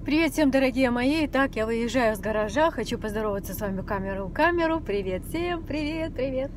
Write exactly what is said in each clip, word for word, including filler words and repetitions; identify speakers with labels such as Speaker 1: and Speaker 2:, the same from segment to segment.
Speaker 1: Привет всем, дорогие мои! Итак, я выезжаю с гаража, хочу поздороваться с вами камеру в камеру. Привет всем! Привет, привет!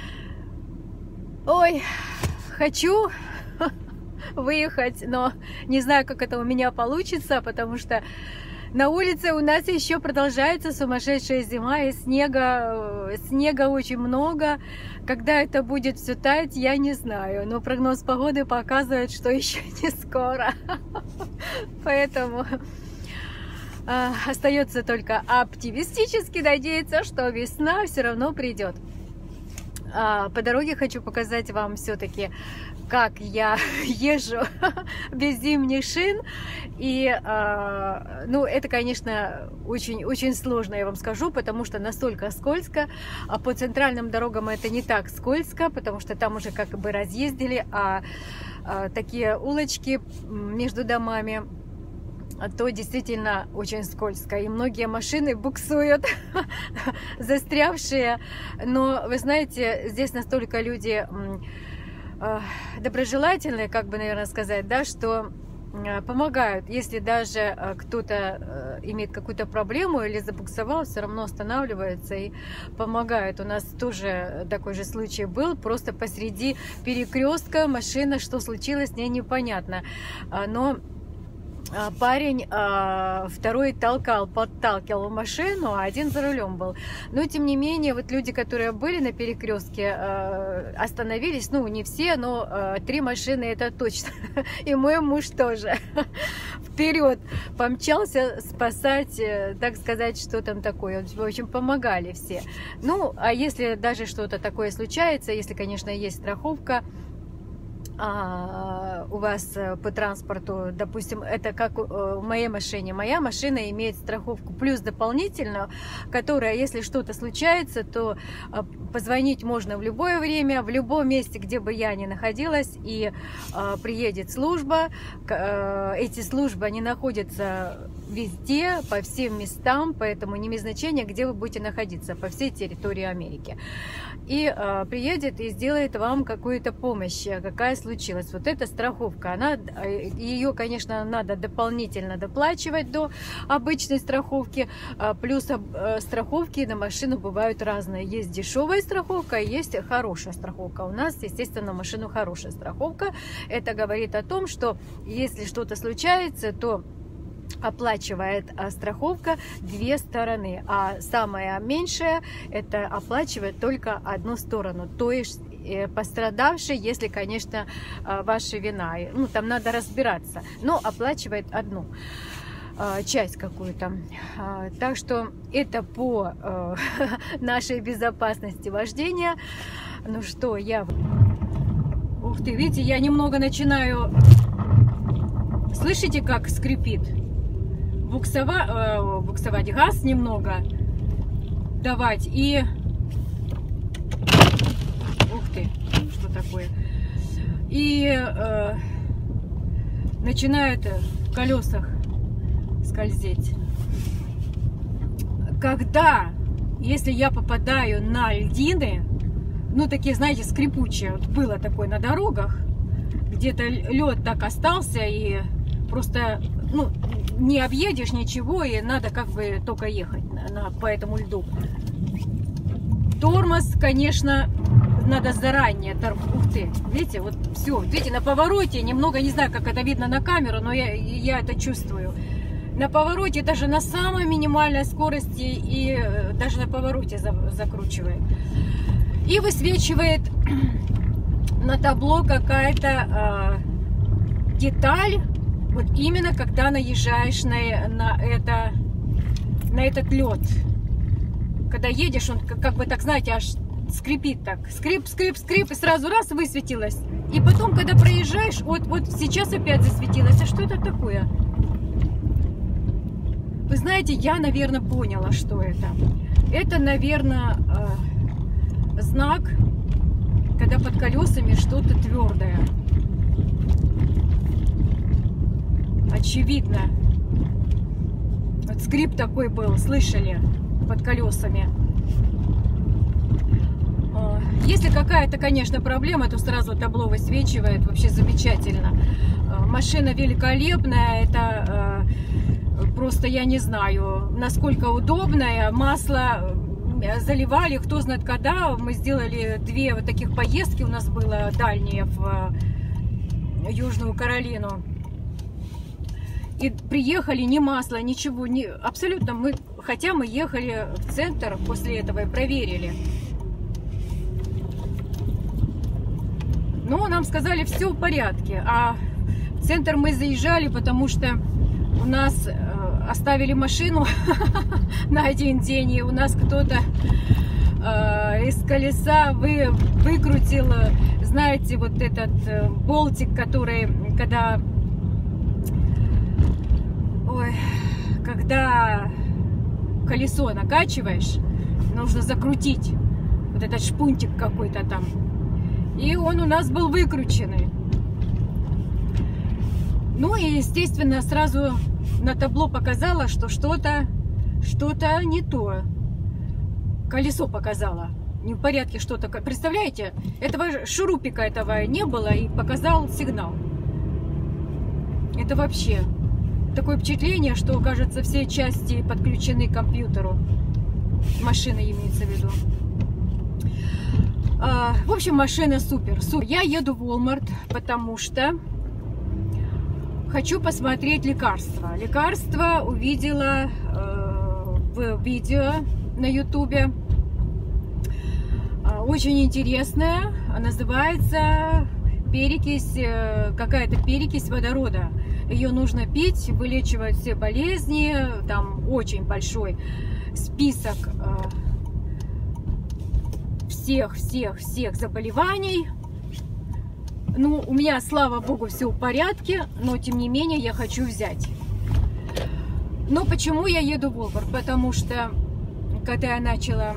Speaker 1: Ой, хочу выехать, но не знаю, как это у меня получится, потому что на улице у нас еще продолжается сумасшедшая зима, и снега, снега очень много. Когда это будет все таять, я не знаю, но прогноз погоды показывает, что еще не скоро. Поэтому э, остается только оптимистически надеяться, что весна все равно придет. А по дороге хочу показать вам все-таки, как я езжу без зимних шин. И, э, ну, это, конечно, очень-очень сложно, я вам скажу, потому что настолько скользко. А по центральным дорогам это не так скользко, потому что там уже как бы разъездили, а, а такие улочки между домами, то действительно очень скользко, и многие машины буксуют, застрявшие. Но вы знаете, здесь настолько люди доброжелательные, как бы, наверное, сказать, да, что помогают. Если даже кто-то имеет какую-то проблему или забуксовал, все равно останавливается и помогает. У нас тоже такой же случай был, просто посреди перекрестка машина, что случилось, с ней непонятно. Но парень а, второй толкал, подталкивал машину, а один за рулем был. Но тем не менее, вот люди, которые были на перекрестке, а, остановились, ну не все, но а, три машины это точно. И мой муж тоже вперед помчался спасать, так сказать, что там такое. В общем, помогали все. Ну, а если даже что-то такое случается, если, конечно, есть страховка, у вас по транспорту, допустим, это как в моей машине. Моя машина имеет страховку плюс дополнительную, которая, если что-то случается, то позвонить можно в любое время, в любом месте, где бы я ни находилась, и приедет служба. Эти службы, они находятся везде, по всем местам, поэтому не имеет значения, где вы будете находиться, по всей территории Америки. И э, приедет и сделает вам какую-то помощь, какая случилась. Вот эта страховка, она, ее, конечно, надо дополнительно доплачивать до обычной страховки, э, плюс э, страховки на машину бывают разные. Есть дешевая страховка, есть хорошая страховка. У нас, естественно, на машину хорошая страховка. Это говорит о том, что если что-то случается, то оплачивает страховка две стороны, а самая меньшая это оплачивает только одну сторону, то есть пострадавший, если, конечно, ваша вина, ну там надо разбираться, но оплачивает одну часть какую-то. Так что это по нашей безопасности вождения. Ну что, я... Ух ты, видите, я немного начинаю... Слышите, как скрипит? Буксова, э, буксовать газ немного давать и ух ты, что такое, и э, начинают в колесах скользить. Когда, если я попадаю на льдины, ну такие, знаете, скрипучие, вот было такое на дорогах, где-то лед так остался и просто, ну, не объедешь ничего, и надо как бы только ехать на, на, по этому льду. Тормоз, конечно, надо заранее. Ух ты, видите, вот все. Видите, на повороте, немного, не знаю, как это видно на камеру, но я, я это чувствую. На повороте, даже на самой минимальной скорости, и даже на повороте за, закручивает. И высвечивает на табло какая-то э, деталь. Вот именно когда наезжаешь на, на, это, на этот лед. Когда едешь, он как, как бы так, знаете, аж скрипит так. Скрип, скрип, скрип, и сразу раз высветилось. И потом, когда проезжаешь, вот, вот сейчас опять засветилось. А что это такое? Вы знаете, я, наверное, поняла, что это. Это, наверное, э, знак, когда под колесами что-то твердое. Очевидно. Вот скрип такой был, слышали, под колесами. Если какая-то, конечно, проблема, то сразу табло высвечивает. Вообще замечательно. Машина великолепная. Это просто я не знаю, насколько удобное. Масло заливали, кто знает когда. Мы сделали две вот таких поездки, у нас было дальние в Южную Каролину. И приехали, ни масла, ничего, ни, абсолютно мы, хотя мы ехали в центр после этого и проверили. Но нам сказали, все в порядке. А в центр мы заезжали, потому что у нас э, оставили машину на один день, и у нас кто-то э, из колеса вы, выкрутил, знаете, вот этот э, болтик, который, когда, ой, когда колесо накачиваешь, нужно закрутить вот этот шпунтик какой-то там. И он у нас был выкрученный. Ну и, естественно, сразу на табло показало, что что-то что-то не то. Колесо показало. Не в порядке что-то. Представляете, этого шурупика этого не было, и показал сигнал. Это вообще такое впечатление, что, кажется, все части подключены к компьютеру. Машина имеется в виду. В общем, машина супер, супер. Я еду в Walmart, потому что хочу посмотреть лекарства. Лекарства увидела э, в видео на ютубе. Очень интересная. Называется перекись, какая-то перекись водорода. Ее нужно пить, вылечивать все болезни. Там очень большой список э, всех, всех, всех заболеваний. Ну, у меня, слава богу, все в порядке, но тем не менее я хочу взять. Но почему я еду в Walmart? Потому что когда я начала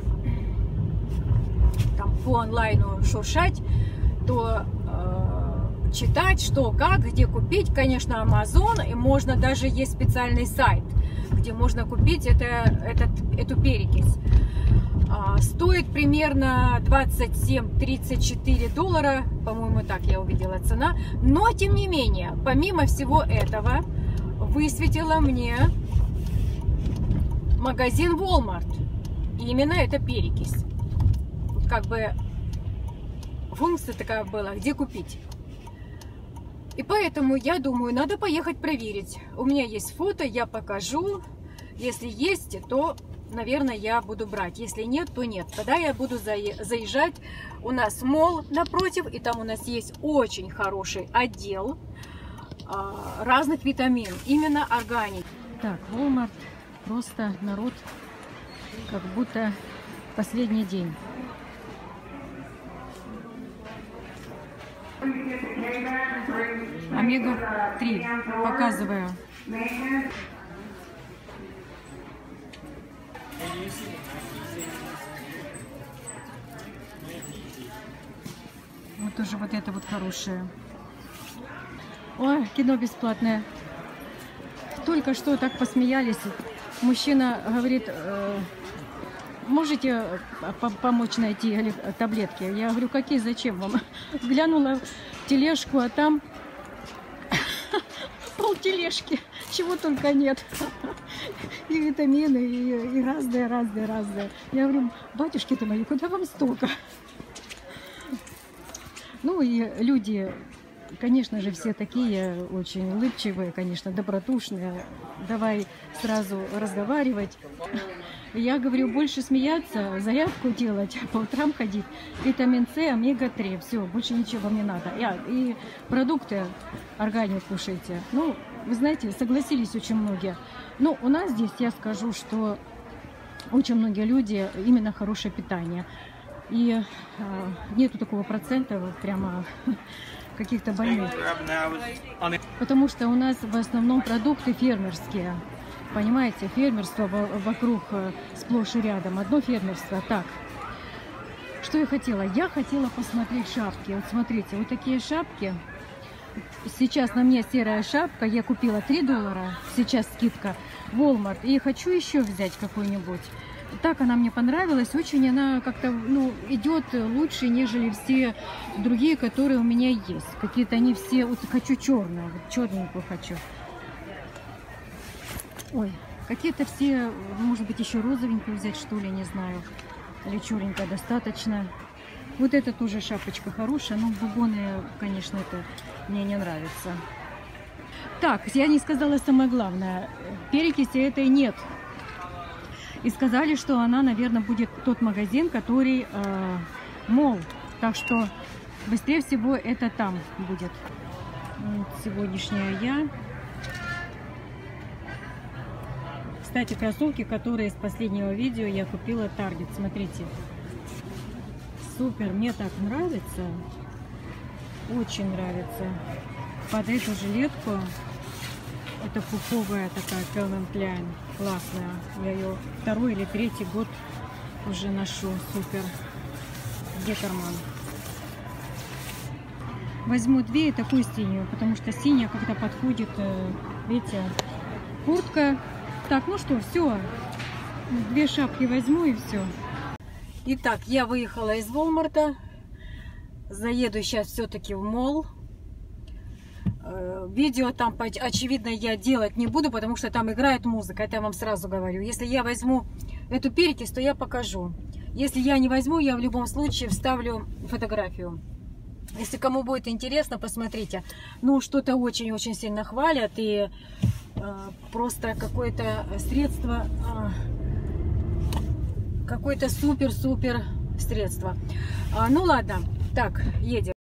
Speaker 1: там по онлайну шуршать, то э, читать, что, как, где купить, конечно, Amazon, и можно даже есть специальный сайт, где можно купить это, этот, эту перекись. Стоит примерно двадцать семь — тридцать четыре доллара, по-моему, так я увидела цена. Но, тем не менее, помимо всего этого, высветила мне магазин Walmart. И именно это перекись. Как бы функция такая была, где купить. И поэтому я думаю, надо поехать проверить. У меня есть фото, я покажу. Если есть, то, наверное, я буду брать. Если нет, то нет. Тогда я буду заезжать. У нас молл напротив, и там у нас есть очень хороший отдел а, разных витаминов. Именно органик. Так, Walmart. Просто народ как будто последний день. омега три показываю. Вот тоже вот это вот хорошее. Ой, кино бесплатное. Только что так посмеялись. Мужчина говорит, можете помочь найти таблетки? Я говорю, какие, зачем вам? Глянула в тележку, а там пол тележки, чего только нет. И витамины, и, и разные, разные, разные. Я говорю, батюшки-то мои, куда вам столько? Ну и люди, конечно же, все такие очень улыбчивые, конечно, добродушные. Давай сразу разговаривать. Я говорю, больше смеяться, зарядку делать, по утрам ходить. Витамин С, омега три, все, больше ничего вам не надо. И, и продукты органик кушайте. Ну, вы знаете, согласились очень многие. Ну, у нас здесь, я скажу, что очень многие люди именно хорошее питание. И э, нету такого процента вот прямо каких-то больных. Потому что у нас в основном продукты фермерские. Понимаете, фермерство вокруг сплошь и рядом. Одно фермерство. Так, что я хотела? Я хотела посмотреть шапки. Вот смотрите, вот такие шапки. Сейчас на мне серая шапка. Я купила три доллара. Сейчас скидка. Walmart. И хочу еще взять какую-нибудь. Так она мне понравилась. Очень она как-то, ну, идет лучше, нежели все другие, которые у меня есть. Какие-то они все... Вот хочу черную. Вот черненькую хочу. Ой, Какие-то все, может быть, еще розовенькую взять, что ли, не знаю. Или черненькая достаточно. Вот эта тоже шапочка хорошая, но бубоны, конечно, это мне не нравится. Так, я не сказала самое главное. Перекиси этой нет. И сказали, что она, наверное, будет тот магазин, который э, мол. Так что быстрее всего это там будет. Вот сегодняшняя я. Кстати, кроссовки, которые из последнего видео я купила Target. Смотрите. Супер, мне так нравится. Очень нравится. Под эту жилетку. Это пуховая такая Calvin Klein. Классная. Я ее второй или третий год уже ношу. Супер. Где карман? Возьму две и такую синюю, потому что синяя как-то подходит, видите, куртка. Так, ну что, все. Две шапки возьму и все. Итак, я выехала из Walmart. Заеду сейчас все-таки в молл. Видео там, очевидно, я делать не буду, потому что там играет музыка. Это я вам сразу говорю. Если я возьму эту перекись, то я покажу. Если я не возьму, я в любом случае вставлю фотографию. Если кому будет интересно, посмотрите. Ну, что-то очень-очень сильно хвалят. И э, просто какое-то средство... Э, какое-то супер-супер средство. А, ну, ладно. Так, едем.